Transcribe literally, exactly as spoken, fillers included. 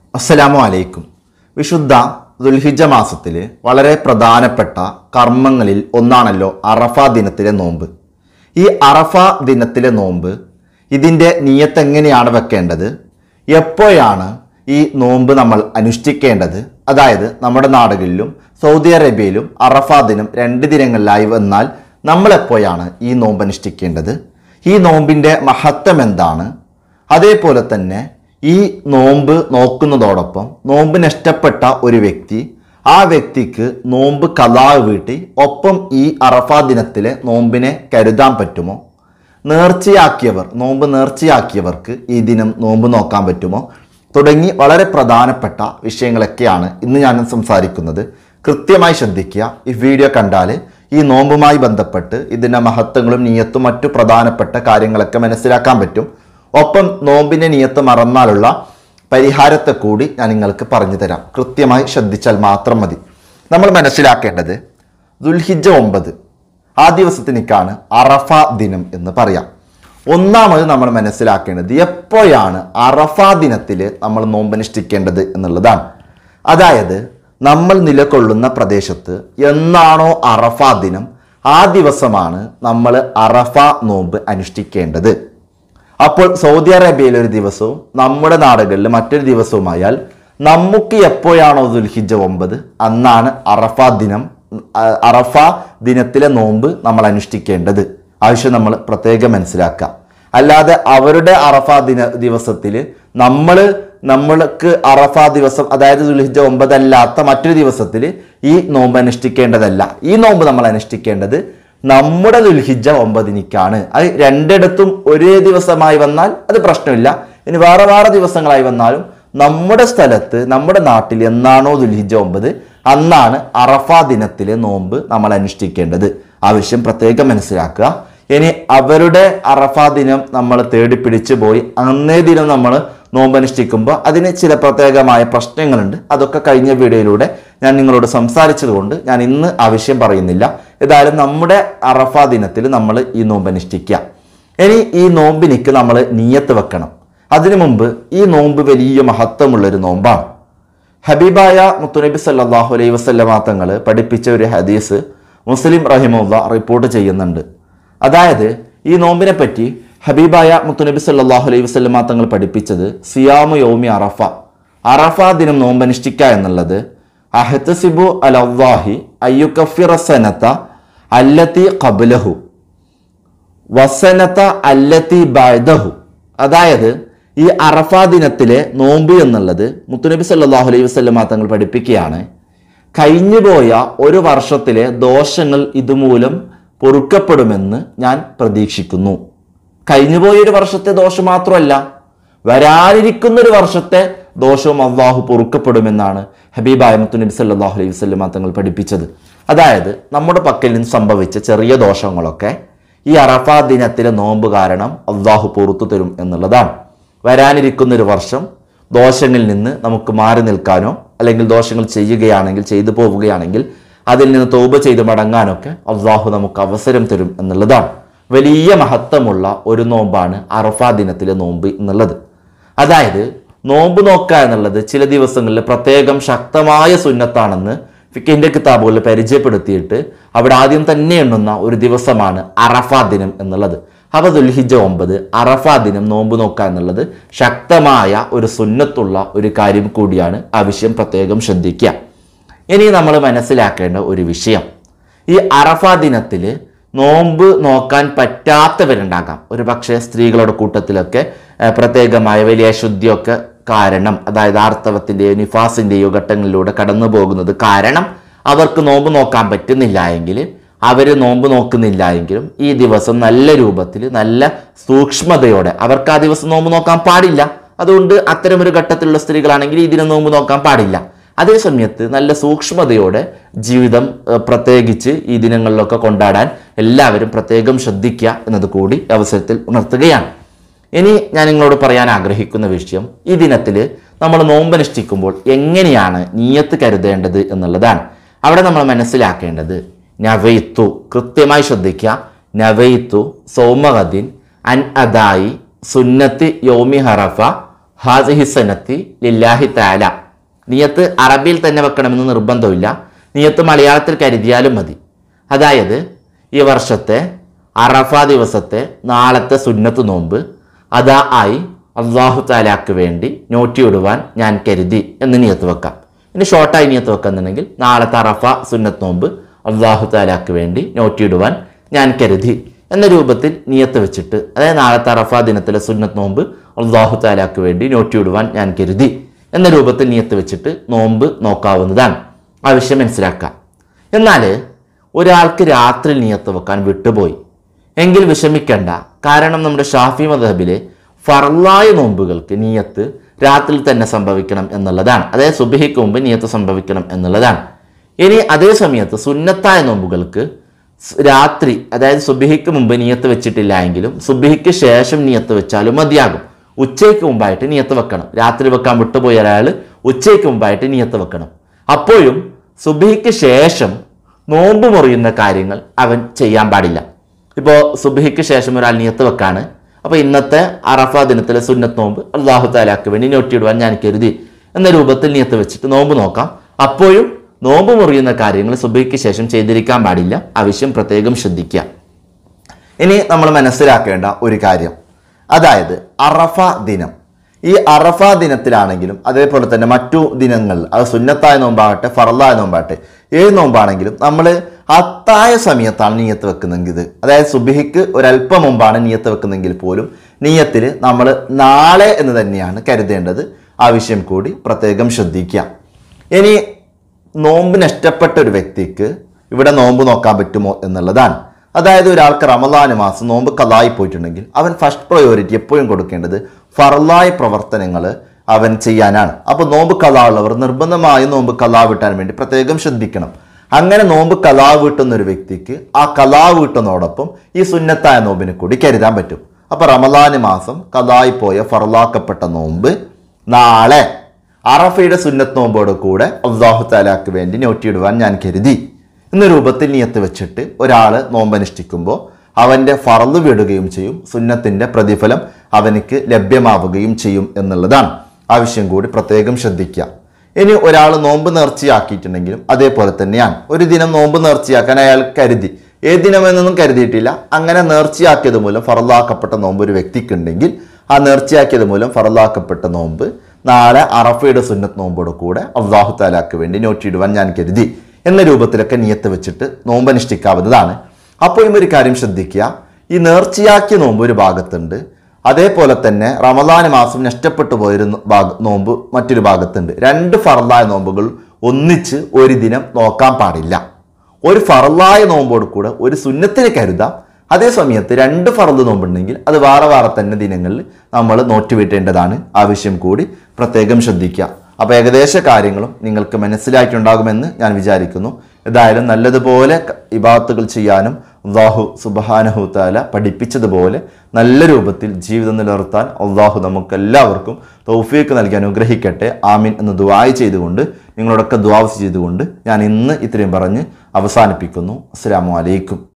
അസ്സലാമു അലൈക്കും. വിശുദ്ധ ദുൽഹിജ്ജ മാസത്തിൽ വളരെ പ്രധാനപ്പെട്ട കർമ്മങ്ങളിൽ ഒന്നാണല്ലോ അറഫ ദിനത്തിലെ നോമ്പ്. ഈ അറഫ ദിനത്തിലെ നോമ്പ് ഇതിൻ്റെ നിയത്ത് എങ്ങനെയാണ് വെക്കേണ്ടത്, എപ്പോഴാണ് ഈ നോമ്പ് നമ്മൾ അനുഷ്ഠിക്കേണ്ടത്, അതായത് നമ്മുടെ നാടുകളിലും സൗദി അറേബ്യയിലും അറഫ ദിനം രണ്ട് ദിനങ്ങളിലായി വന്നാൽ നമ്മളെപ്പോഴാണ് ഈ നോമ്പ് അനുഷ്ഠിക്കേണ്ടത്, ഈ നോമ്പിൻ്റെ മഹത്വം എന്താണ്, അതേപോലെ തന്നെ ഈ നോമ്പ് നോക്കുന്നതോടൊപ്പം നോമ്പ് നഷ്ടപ്പെട്ട ഒരു വ്യക്തി ആ വ്യക്തിക്ക് നോമ്പ് ഖളാ വീട്ടി ഒപ്പം ഈ അറഫ ദിനത്തിലെ നോമ്പിനെ കരുതാൻ പറ്റുമോ, നേർച്ചയാക്കിയവർ നോമ്പ് നേർച്ചയാക്കിയവർക്ക് ഈ ദിനം നോമ്പ് നോക്കാൻ പറ്റുമോ തുടങ്ങി വളരെ പ്രധാനപ്പെട്ട വിഷയങ്ങളൊക്കെയാണ് ഇന്ന് ഞാൻ സംസാരിക്കുന്നത്. കൃത്യമായി ശ്രദ്ധിക്കുക. ഈ വീഡിയോ കണ്ടാൽ ഈ നോമ്പുമായി ബന്ധപ്പെട്ട് ഇതിൻ്റെ മഹത്വങ്ങളും നിയത്തും മറ്റു പ്രധാനപ്പെട്ട കാര്യങ്ങളൊക്കെ മനസ്സിലാക്കാൻ പറ്റും. ഒപ്പം നോമ്പിൻ്റെ നിയത്ത് മറന്നാലുള്ള പരിഹാരത്തെ കൂടി ഞാൻ നിങ്ങൾക്ക് പറഞ്ഞു തരാം. കൃത്യമായി ശ്രദ്ധിച്ചാൽ മാത്രം മതി. നമ്മൾ മനസ്സിലാക്കേണ്ടത് ദുൽഹിജ്ജ ഒമ്പത് ആ ദിവസത്തിനേക്കാണ് അറഫ ദിനം എന്ന് പറയാം. ഒന്നാമത് നമ്മൾ മനസ്സിലാക്കേണ്ടത് എപ്പോഴാണ് അറഫ ദിനത്തിൽ നമ്മൾ നോമ്പനുഷ്ഠിക്കേണ്ടത് എന്നുള്ളതാണ്. അതായത് നമ്മൾ നിലകൊള്ളുന്ന പ്രദേശത്ത് എന്നാണോ അറഫ ദിനം ആ ദിവസമാണ് നമ്മൾ അറഫ നോമ്പ് അനുഷ്ഠിക്കേണ്ടത്. അപ്പോൾ സൗദി അറേബ്യയിൽ ഒരു ദിവസവും നമ്മുടെ നാടുകളിൽ മറ്റൊരു ദിവസവുമായാൽ നമുക്ക് എപ്പോഴാണോ ദുൽഹിജ്ജ ഒമ്പത് അന്നാണ് അറഫ ദിനം അറഫ ദിനത്തിലെ നോമ്പ് നമ്മൾ അനുഷ്ഠിക്കേണ്ടത്. ആവശ്യം നമ്മൾ പ്രത്യേകം മനസ്സിലാക്കുക. അല്ലാതെ അവരുടെ അറഫ ദിന ദിവസത്തിൽ നമ്മൾ നമ്മൾക്ക് അറഫ ദിവസം അതായത് ദുൽഹിജ്ജ ഒമ്പതല്ലാത്ത മറ്റൊരു ദിവസത്തിൽ ഈ നോമ്പ് അനുഷ്ഠിക്കേണ്ടതല്ല. ഈ നോമ്പ് നമ്മൾ അനുഷ്ഠിക്കേണ്ടത് നമ്മുടെ ദുൽഹിജ്ജ ഒമ്പതിനിക്കാണ്. അത് രണ്ടിടത്തും ഒരേ ദിവസമായി വന്നാൽ അത് പ്രശ്നമില്ല. ഇനി വേറെ വേറെ ദിവസങ്ങളായി വന്നാലും നമ്മുടെ സ്ഥലത്ത് നമ്മുടെ നാട്ടിൽ എന്നാണോ ദുൽഹിജ്ജ ഒമ്പത് അന്നാണ് അറഫ ദിനത്തിലെ നോമ്പ് നമ്മൾ അനുഷ്ഠിക്കേണ്ടത്. ആവശ്യം പ്രത്യേകം മനസ്സിലാക്കുക. ഇനി അവരുടെ അറഫ ദിനം നമ്മൾ തേടി പിടിച്ചു പോയി അന്നേ ദിനം നമ്മൾ നോമ്പ് അനുഷ്ഠിക്കുമ്പോൾ അതിന് ചില പ്രത്യേകമായ പ്രശ്നങ്ങളുണ്ട്. അതൊക്കെ കഴിഞ്ഞ വീഡിയോയിലൂടെ ഞാൻ നിങ്ങളോട് സംസാരിച്ചത് കൊണ്ട് ഞാൻ ഇന്ന് ആവശ്യം പറയുന്നില്ല. ഏതായാലും നമ്മുടെ അറഫ ദിനത്തിൽ നമ്മൾ ഈ നോമ്പ് അനുഷ്ഠിക്കുക. ഇനി ഈ നോമ്പിനിക്ക് നമ്മൾ നിയത്ത് വെക്കണം. അതിനു മുമ്പ് ഈ നോമ്പ് വലിയ മഹത്വമുള്ളൊരു നോമ്പാണ്. ഹബീബായ മുത്തുനബി സല്ലല്ലാഹു അലൈഹി വസല്ലമ തങ്ങൾ പഠിപ്പിച്ച ഒരു ഹദീസ് മുസ്ലിം റഹിമഹുല്ലാ റിപ്പോർട്ട് ചെയ്യുന്നുണ്ട്. അതായത് ഈ നോമ്പിനെ പറ്റി ഹബീബായ മുത്തുനബി സല്ലല്ലാഹു അലൈഹി വസല്ലമ തങ്ങൾ പഠിപ്പിച്ചത് സിയാമു യൗമി അറഫ, അറഫ ദിനം നോമ്പ് അനുഷ്ഠിക്കുക എന്നുള്ളത് അഹ്തസിബു അലല്ലാഹി അയ്യുകഫിറ സനത അല്ലതി ഖബ്ലഹു വസനത അല്ലതി ബഅദഹു. അതായത് ഈ അറഫ ദിനത്തിലെ നോമ്പ് എന്നുള്ളത് മുത്തുനബി സല്ലല്ലാഹു അലൈഹി വസല്ലമ തങ്ങൾ പഠിപ്പിക്കുകയാണ്, കഴിഞ്ഞുപോയ ഒരു വർഷത്തിലെ ദോഷങ്ങൾ ഇതുമൂലം പൊറുക്കപ്പെടുമെന്ന് ഞാൻ പ്രതീക്ഷിക്കുന്നു. കഴിഞ്ഞുപോയൊരു വർഷത്തെ ദോഷം മാത്രമല്ല, വരാനിരിക്കുന്ന ഒരു വർഷത്തെ ദോഷവും അള്ളാഹു പൊറുക്കപ്പെടുമെന്നാണ് ഹബീബായ മുത്തുനബി സല്ലല്ലാഹു അലൈഹി വസല്ലമ തങ്ങൾ പഠിപ്പിച്ചത്. അതായത് നമ്മുടെ പക്കൽ നിന്ന് സംഭവിച്ച ചെറിയ ദോഷങ്ങളൊക്കെ ഈ അറഫ ദിനത്തിലെ നോമ്പ് കാരണം അള്ളാഹു പൊറുത്തു തരും എന്നുള്ളതാണ്. വരാനിരിക്കുന്ന ഒരു വർഷം ദോഷങ്ങളിൽ നിന്ന് നമുക്ക് മാറി നിൽക്കാനോ അല്ലെങ്കിൽ ദോഷങ്ങൾ ചെയ്യുകയാണെങ്കിൽ ചെയ്തു പോവുകയാണെങ്കിൽ അതിൽ നിന്ന് തൗബ ചെയ്ത് മടങ്ങാനൊക്കെ അള്ളാഹു നമുക്ക് അവസരം തരും എന്നുള്ളതാണ്. വലിയ മഹത്വമുള്ള ഒരു നോമ്പാണ് അറഫ ദിനത്തിലെ നോമ്പ് എന്നുള്ളത്. അതായത് നോമ്പ് നോക്കുക എന്നുള്ളത് ചില ദിവസങ്ങളിൽ പ്രത്യേകം ശക്തമായ സുന്നത്താണെന്ന് ഫിഖിന്റെ കിതാബുകളിൽ പരിചയപ്പെടുത്തിയിട്ട് അവിടെ ആദ്യം തന്നെ എണ്ണുന്ന ഒരു ദിവസമാണ് അറഫ ദിനം എന്നുള്ളത്. അപ്പോൾ ദുൽഹിജ്ജ ഒമ്പത് അറഫ ദിനം നോമ്പ് നോക്കുക എന്നുള്ളത് ശക്തമായ ഒരു സുന്നത്തുള്ള ഒരു കാര്യം കൂടിയാണ്. ആവശ്യം പ്രത്യേകം ശ്രദ്ധിക്കുക. ഇനി നമ്മൾ മനസ്സിലാക്കേണ്ട ഒരു വിഷയം, ഈ അറഫ ദിനത്തിൽ നോമ്പ് നോക്കാൻ പറ്റാത്തവരുണ്ടാകാം. ഒരു പക്ഷേ സ്ത്രീകളുടെ കൂട്ടത്തിലൊക്കെ പ്രത്യേകമായ വലിയ ശുദ്ധിയൊക്കെ കാരണം, അതായത് ആർത്തവത്തിൻ്റെയോ നിഫാസിൻ്റെയോ ഘട്ടങ്ങളിലൂടെ കടന്നു പോകുന്നത് കാരണം അവർക്ക് നോമ്പ് നോക്കാൻ പറ്റുന്നില്ല എങ്കിൽ, അവർ നോമ്പ് നോക്കുന്നില്ല എങ്കിലും ഈ ദിവസം നല്ല രൂപത്തിൽ നല്ല സൂക്ഷ്മതയോടെ, അവർക്ക് ആ ദിവസം നോമ്പ് നോക്കാൻ പാടില്ല, അതുകൊണ്ട് അത്തരമൊരു ഘട്ടത്തിലുള്ള സ്ത്രീകളാണെങ്കിൽ ഈ ദിനം നോമ്പ് നോക്കാൻ പാടില്ല. അതേ സമയത്ത് നല്ല സൂക്ഷ്മതയോടെ ജീവിതം പ്രത്യേകിച്ച് ഈ ദിനങ്ങളിലൊക്കെ കൊണ്ടാടാൻ എല്ലാവരും പ്രത്യേകം ശ്രദ്ധിക്കുക എന്നത് കൂടി അവസരത്തിൽ ഉണർത്തുകയാണ്. ഇനി ഞാൻ നിങ്ങളോട് പറയാൻ ആഗ്രഹിക്കുന്ന വിഷയം, ഈ ദിനത്തിൽ നമ്മൾ നോമ്പനുഷ്ഠിക്കുമ്പോൾ എങ്ങനെയാണ് നിയത്ത് കരുതേണ്ടത് എന്നുള്ളതാണ്. അവിടെ നമ്മൾ മനസ്സിലാക്കേണ്ടത് നവൈത്തു, കൃത്യമായി ശ്രദ്ധിക്കുക, നവൈത്തു സൗമഗദിൻ അൻ അദായി സുന്നത്തി യൗമി ഹറഫ ഹാസിഹി സനത്തി ലില്ലാഹി തആല. നിയത്ത് അറബിയിൽ തന്നെ വെക്കണമെന്ന് നിർബന്ധമില്ല, നിയത്ത് മലയാളത്തിൽ കരുതിയാലും മതി. അതായത് ഈ വർഷത്തെ അറഫ ദിവസത്തെ നാളത്തെ സുന്നത്ത് നോമ്പ് അതാ ആയി അള്ളാഹു താലാക്ക് വേണ്ടി നോറ്റിയിടുവാൻ ഞാൻ കരുതി എന്ന് നിയത്ത് വെക്കാം. ഇനി ഷോർട്ടായി നിയത്ത് വെക്കുന്നുണ്ടെങ്കിൽ നാളത്തെ അറഫ സുന്നത്ത് നോമ്പ് അള്ളാഹു താലാക്ക് വേണ്ടി നോറ്റിയിടുവാൻ ഞാൻ കരുതി എന്ന രൂപത്തിൽ നിയത്ത് വെച്ചിട്ട്, അതായത് നാളത്തെ അറഫ ദിനത്തിലെ സുന്നത്ത് നോമ്പ് അള്ളാഹു താലാക്ക് വേണ്ടി നോറ്റിയിടുവാൻ ഞാൻ കരുതി എന്ന രൂപത്തിൽ നിയത്ത് വെച്ചിട്ട് നോമ്പ് നോക്കാവുന്നതാണ്. ആവശ്യം മനസ്സിലാക്കാം. എന്നാൽ ഒരാൾക്ക് രാത്രി നിയത്ത് വെക്കാൻ വിട്ടുപോയി എങ്കിൽ വിഷമിക്കേണ്ട. കാരണം നമ്മുടെ ഷാഫി മദ്ഹബിലെ ഫർളായ നോമ്പുകൾക്ക് നിയത്ത് രാത്രി തന്നെ സംഭവിക്കണം എന്നുള്ളതാണ്. അതായത് സുബ്ഹിക്ക് മുമ്പ് നിയത്ത് സംഭവിക്കണം എന്നുള്ളതാണ്. ഇനി അതേ സമയത്ത് സുന്നത്തായ നോമ്പുകൾക്ക് രാത്രി, അതായത് സുബ്ഹിക്ക് മുമ്പ് നിയത്ത് വെച്ചിട്ടില്ല എങ്കിലും സുബ്ഹിക്ക് ശേഷം നിയത്ത് വെച്ചാലും മതിയാകും. ഉച്ചയ്ക്ക് മുമ്പായിട്ട് നിയത്ത് വെക്കണം. രാത്രി വെക്കാൻ വിട്ടുപോയ ഒരാൾ ഉച്ചയ്ക്ക് മുമ്പായിട്ട് നിയത്ത് വെക്കണം. അപ്പോഴും സുബ്ഹിക്ക് ശേഷം നോമ്പ് മുറിയുന്ന കാര്യങ്ങൾ അവൻ ചെയ്യാൻ പാടില്ല. ഇപ്പോൾ സുബ്ഹിക്ക് ശേഷം ഒരാൾ നിയത്ത് വെക്കാണ്, അപ്പോൾ ഇന്നത്തെ അറഫ ദിനത്തിലെ സുന്നത്ത് നോമ്പ് അള്ളാഹു താലാക്ക് വേണ്ടി നോറ്റിയിടുവാൻ ഞാൻ കരുതി എന്ന രൂപത്തിൽ നിയത്ത് വെച്ചിട്ട് നോമ്പ് നോക്കാം. അപ്പോഴും നോമ്പ് മുറിയുന്ന കാര്യങ്ങൾ സുബ്ഹിക്ക് ശേഷം ചെയ്തിരിക്കാൻ പാടില്ല. ആവശ്യം പ്രത്യേകം ശ്രദ്ധിക്കുക. ഇനി നമ്മൾ മനസ്സിലാക്കേണ്ട ഒരു കാര്യം, അതായത് അറഫ ദിനം, ഈ അറഫ ദിനത്തിലാണെങ്കിലും അതേപോലെ തന്നെ മറ്റു ദിനങ്ങളിൽ, അത് സുന്നത്തായ നോമ്പാകട്ടെ ഫർളായ നോമ്പാകട്ടെ ഏത് നോമ്പാണെങ്കിലും നമ്മൾ അത്തായ സമയത്താണ് നിയത്ത് വെക്കുന്നെങ്കിൽ, അതായത് സുബ്ഹിക്ക് ഒരല്പം മുമ്പാണ് നിയത്ത് വെക്കുന്നെങ്കിൽ പോലും നിയത്തിൽ നമ്മൾ നാളെ എന്ന് തന്നെയാണ് കരുതേണ്ടത്. ആവശ്യം കൂടി പ്രത്യേകം ശ്രദ്ധിക്കുക. ഇനി നോമ്പ് നഷ്ടപ്പെട്ട ഒരു വ്യക്തിക്ക് ഇവിടെ നോമ്പ് നോക്കാൻ പറ്റുമോ എന്നുള്ളതാണ്. അതായത് ഒരാൾക്ക് റമദാൻ മാസം നോമ്പ് ഖളായി പോയിട്ടുണ്ടെങ്കിൽ അവൻ ഫസ്റ്റ് പ്രയോറിറ്റി എപ്പോഴും കൊടുക്കേണ്ടത് ഫർളായ പ്രവർത്തനങ്ങൾ അവൻ ചെയ്യാനാണ്. അപ്പോൾ നോമ്പ് ഖളാ ഉള്ളവർ നിർബന്ധമായും നോമ്പ് ഖളാ വീട്ടാൻ വേണ്ടി പ്രത്യേകം ശ്രദ്ധിക്കണം. അങ്ങനെ നോമ്പ് ഖളാ വീട്ടുന്ന ഒരു വ്യക്തിക്ക് ആ ഖളാ വീട്ടുന്നതോടൊപ്പം ഈ സുന്നത്തായ നോമ്പിനെ കൂടി കരുതാൻ പറ്റും. അപ്പോൾ റമദാൻ മാസം ഖളായി പോയ ഫർളാക്കപ്പെട്ട നോമ്പ് നാളെ അറഫയുടെ സുന്നത്ത് നോമ്പോട് കൂടെ അല്ലാഹു തആലാക്ക് വേണ്ടി നോറ്റിയിടുവാൻ ഞാൻ കരുതി എന്ന രൂപത്തിൽ നിയത്ത് വെച്ചിട്ട് ഒരാൾ നോമ്പനുഷ്ഠിക്കുമ്പോൾ അവൻ്റെ ഫർള് വിടുകയും ചെയ്യും, സുന്നത്തിൻ്റെ പ്രതിഫലം അവനിക്ക് ലഭ്യമാവുകയും ചെയ്യും എന്നുള്ളതാണ്. ആവശ്യം കൂടി പ്രത്യേകം ശ്രദ്ധിക്കുക. ഇനി ഒരാൾ നോമ്പ് നേർച്ചയാക്കിയിട്ടുണ്ടെങ്കിലും അതേപോലെ തന്നെയാണ്. ഒരു ദിനം നോമ്പ് നേർച്ചയാക്കാൻ അയാൾ കരുതി, ഏത് ദിനമെന്നൊന്നും കരുതിയിട്ടില്ല. അങ്ങനെ നേർച്ചയാക്കിയത് മൂലം ഫർളാക്കപ്പെട്ട നോമ്പ് ഒരു വ്യക്തിക്കുണ്ടെങ്കിൽ ആ നേർച്ചയാക്കിയത് മൂലം ഫർളാക്കപ്പെട്ട നോമ്പ് നാളെ അറഫയുടെ സുന്നത്ത് നോമ്പോട് കൂടെ അല്ലാഹു തആലാക്ക് വേണ്ടി നോറ്റിയിടുവാൻ ഞാൻ കരുതി എന്ന രൂപത്തിലൊക്കെ നിയത്ത് വെച്ചിട്ട് നോമ്പ് അനുഷ്ഠിക്കാവുന്നതാണ്. അപ്പോഴും ഒരു കാര്യം ശ്രദ്ധിക്കുക, ഈ നേർച്ചയാക്കിയ നോമ്പ് ഒരു ഭാഗത്തുണ്ട്, അതേപോലെ തന്നെ റമദാൻ മാസം നഷ്ടപ്പെട്ടു പോയൊരു ഭാഗ നോമ്പ് മറ്റൊരു ഭാഗത്തുണ്ട്. രണ്ട് ഫർളായ നോമ്പുകൾ ഒന്നിച്ച് ഒരു ദിനം നോക്കാൻ പാടില്ല. ഒരു ഫർളായ നോമ്പോട് കൂടെ ഒരു സുന്നത്തിന് കരുതാം. അതേ സമയത്ത് രണ്ട് ഫർള് നോമ്പുണ്ടെങ്കിൽ അത് വേറെ വേറെ തന്നെ ദിനങ്ങളിൽ നമ്മൾ നോറ്റുവീട്ടേണ്ടതാണ്. ആവശ്യം കൂടി പ്രത്യേകം ശ്രദ്ധിക്കുക. അപ്പോൾ ഏകദേശ കാര്യങ്ങളും നിങ്ങൾക്ക് മനസ്സിലായിട്ടുണ്ടാകുമെന്ന് ഞാൻ വിചാരിക്കുന്നു. ഏതായാലും നല്ലതുപോലെ ഇബാദത്തുകൾ ചെയ്യാനും അല്ലാഹു സുബ്ഹാനഹു തആല പഠിപ്പിച്ചതുപോലെ നല്ല രൂപത്തിൽ ജീവിതം നിലനിർത്താൻ അല്ലാഹു നമുക്കെല്ലാവർക്കും തൗഫീഖ് നൽകി അനുഗ്രഹിക്കട്ടെ. ആമീൻ എന്ന് ദുആ ചെയ്തുകൊണ്ട് നിങ്ങളോടൊക്കെ ദുആ ചെയ്തുകൊണ്ട് ഞാൻ ഇന്ന് ഇത്രയും പറഞ്ഞ് അവസാനിപ്പിക്കുന്നു. അസ്സലാമു അലൈക്കും.